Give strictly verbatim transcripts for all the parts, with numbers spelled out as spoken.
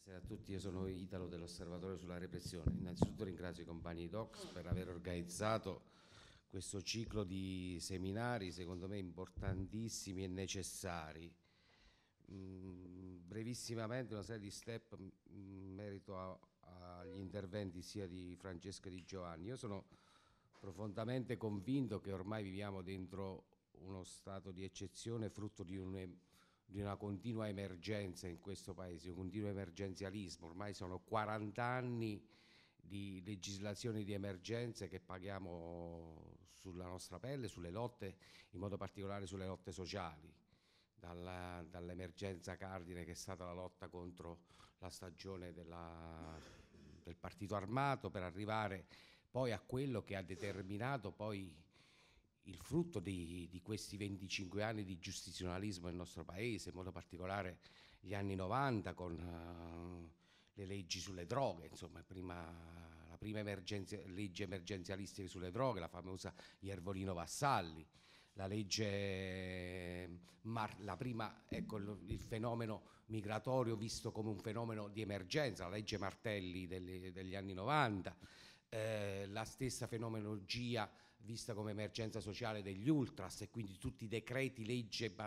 Buonasera a tutti, io sono Italo dell'Osservatorio sulla repressione. Innanzitutto ringrazio i compagni di Docs per aver organizzato questo ciclo di seminari, secondo me importantissimi e necessari. Mm, brevissimamente una serie di step in merito a- agli interventi sia di Francesco che di Giovanni. Io sono profondamente convinto che ormai viviamo dentro uno stato di eccezione frutto di un di una continua emergenza in questo paese, un continuo emergenzialismo. Ormai sono quaranta anni di legislazioni di emergenze che paghiamo sulla nostra pelle, sulle lotte, in modo particolare sulle lotte sociali, dalla, dall'emergenza cardine che è stata la lotta contro la stagione della, del partito armato, per arrivare poi a quello che ha determinato poi il frutto di, di questi venticinque anni di giustizialismo nel nostro paese, in modo particolare gli anni novanta con uh, le leggi sulle droghe, insomma prima, la prima emergenza, legge emergenzialistica sulle droghe, la famosa Iervolino Vassalli, la legge, Mar, la prima, ecco, il, il fenomeno migratorio visto come un fenomeno di emergenza, la legge Martelli degli, degli anni novanta, eh, la stessa fenomenologia vista come emergenza sociale degli ultras e quindi tutti i decreti legge eh,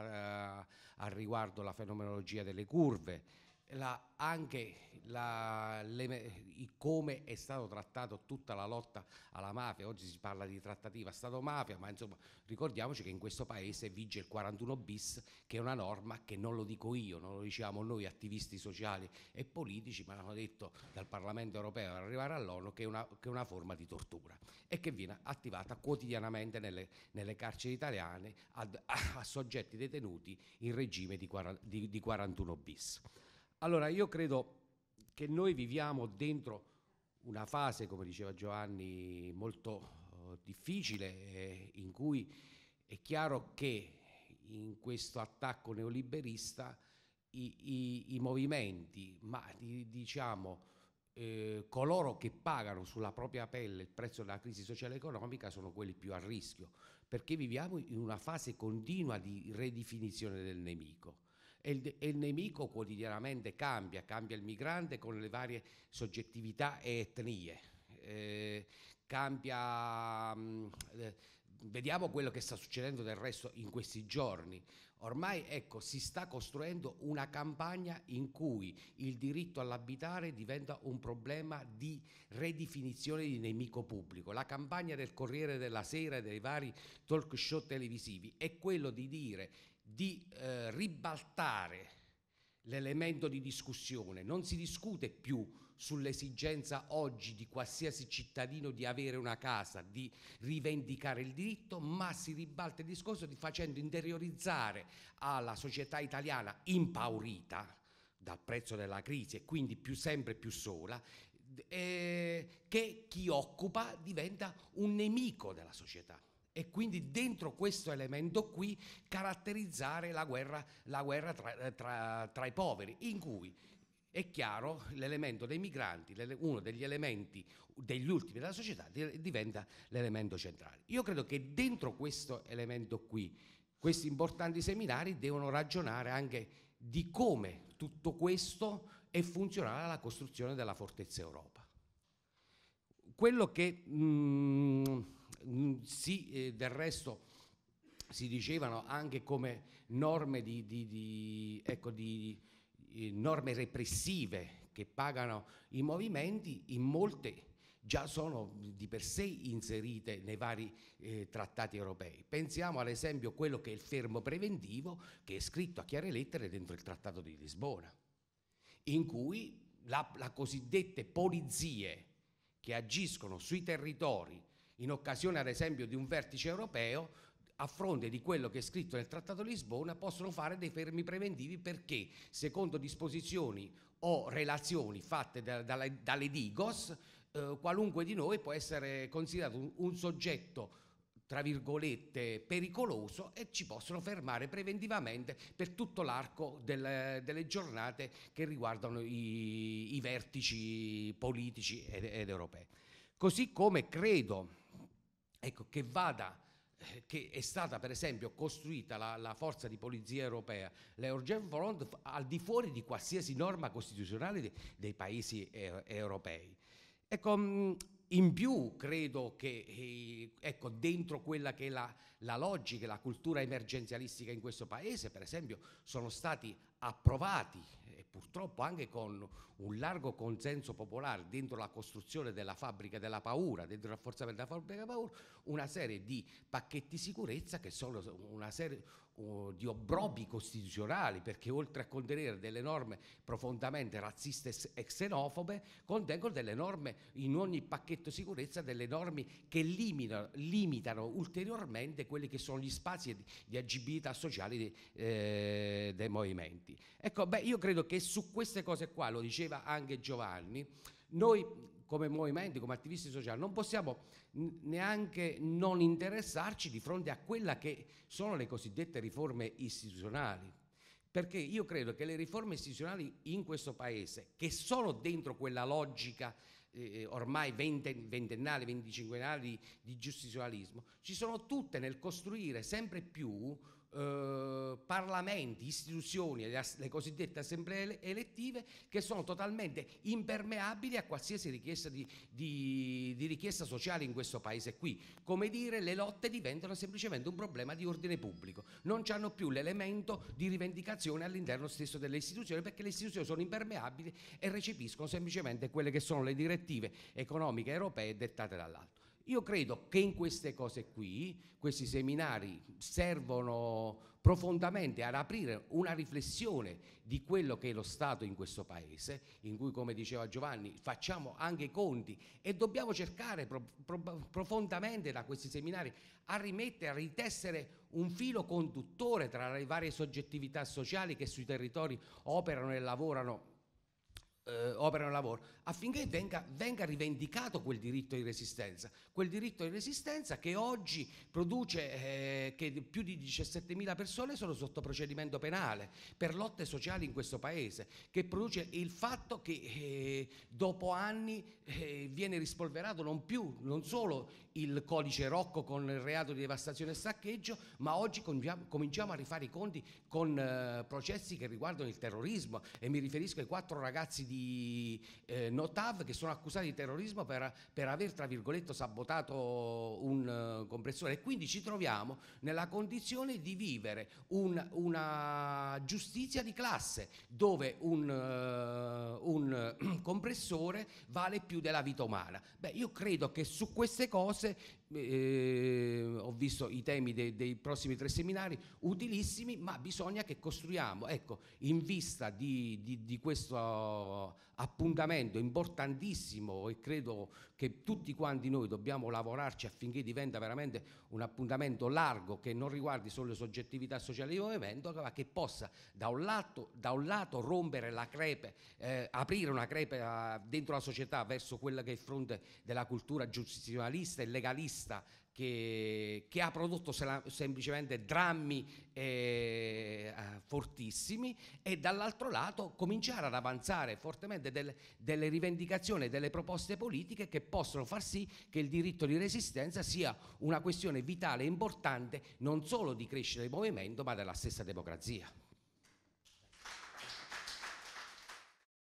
al riguardo la fenomenologia delle curve, la, anche la, le, come è stato trattato tutta la lotta alla mafia. Oggi si parla di trattativa Stato-mafia, ma insomma ricordiamoci che in questo paese vige il quarantuno bis, che è una norma che non lo dico io, non lo diciamo noi attivisti sociali e politici, ma l'hanno detto dal Parlamento europeo per arrivare all'ONU, che è una, che è una forma di tortura e che viene attivata quotidianamente nelle, nelle carceri italiane ad, a, a soggetti detenuti in regime di, di, di quarantuno bis. Allora io credo che noi viviamo dentro una fase, come diceva Giovanni, molto uh, difficile, eh, in cui è chiaro che in questo attacco neoliberista i, i, i movimenti, ma di, diciamo eh, coloro che pagano sulla propria pelle il prezzo della crisi sociale e economica sono quelli più a rischio, perché viviamo in una fase continua di ridefinizione del nemico. E il, e il nemico quotidianamente cambia, cambia il migrante con le varie soggettività e etnie, eh, cambia, mh, eh, vediamo quello che sta succedendo del resto in questi giorni. Ormai ecco, si sta costruendo una campagna in cui il diritto all'abitare diventa un problema di ridefinizione di nemico pubblico. La campagna del Corriere della Sera e dei vari talk show televisivi è quello di dire di eh, ribaltare l'elemento di discussione. Non si discute più sull'esigenza oggi di qualsiasi cittadino di avere una casa, di rivendicare il diritto, ma si ribalta il discorso di facendo interiorizzare alla società italiana impaurita dal prezzo della crisi e quindi più sempre più sola, eh, che chi occupa diventa un nemico della società. E quindi dentro questo elemento qui caratterizzare la guerra, la guerra tra, tra, tra i poveri, in cui è chiaro l'elemento dei migranti, uno degli elementi degli ultimi della società, diventa l'elemento centrale. Io credo che dentro questo elemento qui, questi importanti seminari devono ragionare anche di come tutto questo è funzionale alla costruzione della fortezza Europa. Quello che mh, sì, eh, del resto si dicevano anche come norme di, di, di, ecco, di eh, norme repressive che pagano i movimenti, in molte già sono di per sé inserite nei vari eh, trattati europei. Pensiamo ad esempio a quello che è il fermo preventivo, che è scritto a chiare lettere dentro il Trattato di Lisbona, in cui la, la cosiddette polizie che agiscono sui territori in occasione ad esempio di un vertice europeo, a fronte di quello che è scritto nel Trattato di Lisbona, possono fare dei fermi preventivi perché, secondo disposizioni o relazioni fatte da, dalle, dalle Digos, eh, qualunque di noi può essere considerato un, un soggetto tra virgolette pericoloso e ci possono fermare preventivamente per tutto l'arco del, delle giornate che riguardano i, i vertici politici ed, ed europei. Così come credo ecco, che vada che è stata per esempio costruita la, la forza di polizia europea, l'European Front, al di fuori di qualsiasi norma costituzionale de, dei paesi eh, europei. Ecco, in più credo che eh, ecco, dentro quella che è la, la logica e la cultura emergenzialistica in questo paese, per esempio, sono stati approvati e purtroppo anche con un largo consenso popolare dentro la costruzione della fabbrica della paura, dentro il rafforzamento della fabbrica della paura, una serie di pacchetti sicurezza che sono una serie uh, di obbrobbi costituzionali, perché oltre a contenere delle norme profondamente razziste e xenofobe, contengono delle norme in ogni pacchetto sicurezza, delle norme che limitano, limitano ulteriormente quelli che sono gli spazi di, di agibilità sociali dei, eh, dei movimenti. Ecco, beh, io credo che su queste cose qua, lo diceva anche Giovanni, noi come movimenti, come attivisti sociali, non possiamo neanche non interessarci di fronte a quella che sono le cosiddette riforme istituzionali. Perché io credo che le riforme istituzionali in questo Paese, che sono dentro quella logica eh, ormai ventennale, venticinquennale di, di giustizialismo, ci sono tutte nel costruire sempre più eh, parlamenti, istituzioni, le, le cosiddette assemblee elettive, che sono totalmente impermeabili a qualsiasi richiesta di, di, di richiesta sociale in questo Paese qui. Come dire, le lotte diventano semplicemente un problema di ordine pubblico, non hanno più l'elemento di rivendicazione all'interno stesso delle istituzioni, perché le istituzioni sono impermeabili e recepiscono semplicemente quelle che sono le direttive economiche europee dettate dall'alto. Io credo che in queste cose qui, questi seminari servono profondamente ad aprire una riflessione di quello che è lo Stato in questo Paese, in cui, come diceva Giovanni, facciamo anche i conti e dobbiamo cercare pro, pro, profondamente da questi seminari a rimettere, a ritessere un filo conduttore tra le varie soggettività sociali che sui territori operano e lavorano Eh, operano e lavoro, affinché venga, venga rivendicato quel diritto di resistenza, quel diritto di resistenza che oggi produce eh, che più di diciassettemila persone sono sotto procedimento penale per lotte sociali in questo Paese, che produce il fatto che eh, dopo anni eh, viene rispolverato non più, non solo il codice Rocco con il reato di devastazione e saccheggio, ma oggi cominciamo, cominciamo a rifare i conti con eh, processi che riguardano il terrorismo, e mi riferisco ai quattro ragazzi di eh, Notav che sono accusati di terrorismo per, per aver, tra virgolette, sabotato un uh, compressore, e quindi ci troviamo nella condizione di vivere un, una giustizia di classe dove un, uh, un uh, compressore vale più della vita umana. Beh, io credo che su queste cose Eh, ho visto i temi dei, dei prossimi tre seminari utilissimi, ma bisogna che costruiamo, ecco, in vista di, di, di questo appuntamento importantissimo, e credo che tutti quanti noi dobbiamo lavorarci affinché diventa veramente un appuntamento largo, che non riguardi solo le soggettività sociali di movimento, ma che possa da un lato, da un lato rompere la crepe, eh, aprire una crepe eh, dentro la società verso quella che è il fronte della cultura giustizialista e legalista, che, che ha prodotto semplicemente drammi eh, fortissimi, e dall'altro lato cominciare ad avanzare fortemente delle, delle rivendicazioni, delle proposte politiche che possono far sì che il diritto di resistenza sia una questione vitale e importante non solo di crescita del movimento, ma della stessa democrazia.